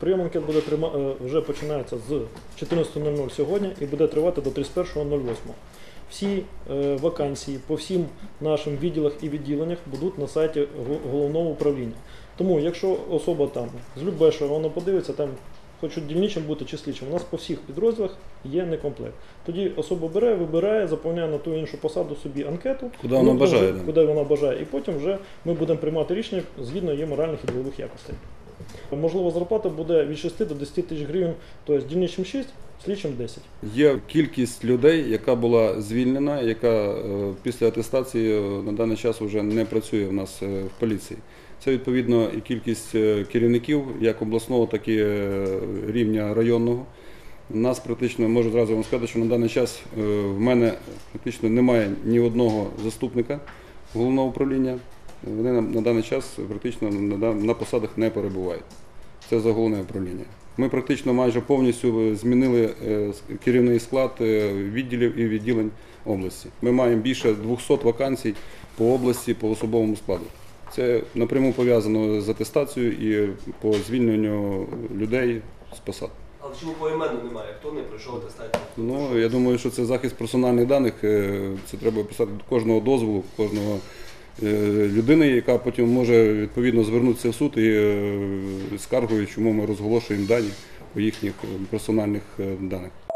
Прийом анкет буде вже починається з 14:00 сьогодні і буде тривати до 31.08. Всі вакансії по всім нашим відділах і відділеннях будуть на сайті головного управління. Тому, якщо особа там з Любешова, вона подивиться, там хочуть дільничим бути чи слідчим, у нас по всіх підрозділах є некомплект. Тоді особа бере, вибирає, заповняє на ту іншу посаду собі анкету, куди вона бажає, і потім вже ми будемо приймати рішення згідно її моральних і ділових якостей. Можливо, зарплата буде від 6 до 10 тисяч гривень, тобто дільничим 6, слідчим 10. Є кількість людей, яка була звільнена, яка після атестації на даний час вже не працює в нас в поліції. Це, відповідно, і кількість керівників, як обласного, так і рівня районного. У нас практично, можу зразу вам сказати, що на даний час в мене практично немає ні одного заступника головного управління. Вони на даний час практично на посадах не перебувають. Це за головне управління. Ми практично майже повністю змінили керівний склад відділів і відділень області. Ми маємо більше 200 вакансій по області, по особовому складу. Це напряму пов'язано з атестацією і по звільненню людей з посад. Але чому поіменно немає? Хто не пройшов атестацію? Ну, я думаю, що це захист персональних даних. Це треба писати до кожного дозволу, кожного людини, яка потім може відповідно звернутися в суд і скаргою, чому ми розголошуємо дані по їхніх персональних даних.